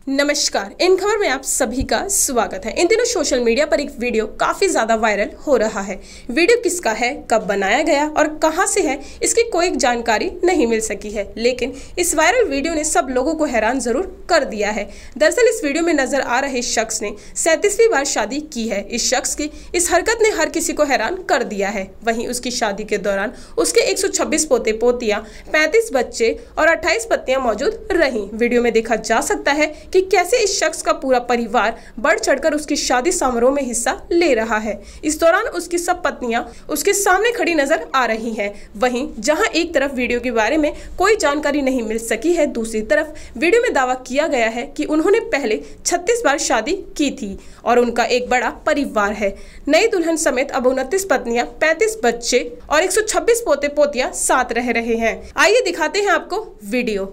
नमस्कार, इन खबर में आप सभी का स्वागत है। इन दिनों सोशल मीडिया पर एक वीडियो काफी ज्यादा वायरल हो रहा है। वीडियो किसका है, कब बनाया गया और कहां से है, इसकी कोई जानकारी नहीं मिल सकी है, लेकिन इस वायरल वीडियो ने सब लोगों को हैरान जरूर कर दिया है। दरअसल इस वीडियो में नजर आ रहे शख्स ने 37वीं बार शादी की है। इस शख्स की इस हरकत ने हर किसी को हैरान कर दिया है। वहीं उसकी शादी के दौरान उसके 126 पोते पोतियां, 35 बच्चे और 28 पत्नियां मौजूद रहीं। वीडियो में देखा जा सकता है कि कैसे इस शख्स का पूरा परिवार बढ़ चढ़कर उसकी शादी समारोह में हिस्सा ले रहा है। इस दौरान उसकी सब पत्नियां उसके सामने खड़ी नजर आ रही हैं। वहीं जहां एक तरफ वीडियो के बारे में कोई जानकारी नहीं मिल सकी है, दूसरी तरफ वीडियो में दावा किया गया है कि उन्होंने पहले 36 बार शादी की थी और उनका एक बड़ा परिवार है। नई दुल्हन समेत अब 29 पत्नियां, 35 बच्चे और 126 पोते पोतियां साथ रह रहे हैं। आइए दिखाते हैं आपको वीडियो।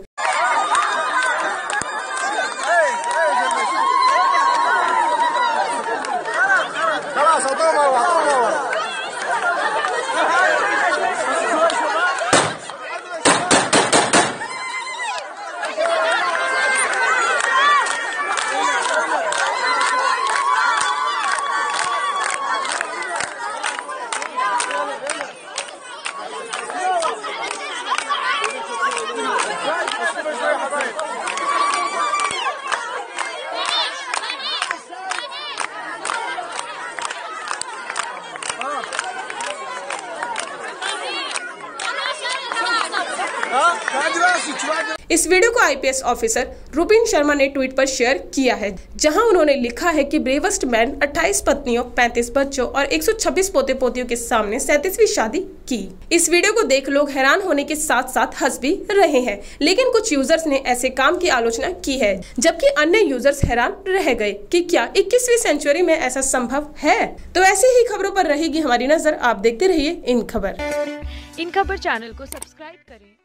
इस वीडियो को आईपीएस ऑफिसर रुपिन शर्मा ने ट्वीट पर शेयर किया है, जहां उन्होंने लिखा है कि ब्रेवेस्ट मैन 28 पत्नियों, 35 बच्चों और 126 पोते पोतियों के सामने 37वीं शादी की। इस वीडियो को देख लोग हैरान होने के साथ साथ हंस भी रहे हैं, लेकिन कुछ यूजर्स ने ऐसे काम की आलोचना की है, जबकि अन्य यूजर्स हैरान रह गए कि क्या 21वीं सेंचुरी में ऐसा संभव है। तो ऐसी ही खबरों पर रहेगी हमारी नजर। आप देखते रहिए इन खबर। इन खबर चैनल को सब्सक्राइब करें।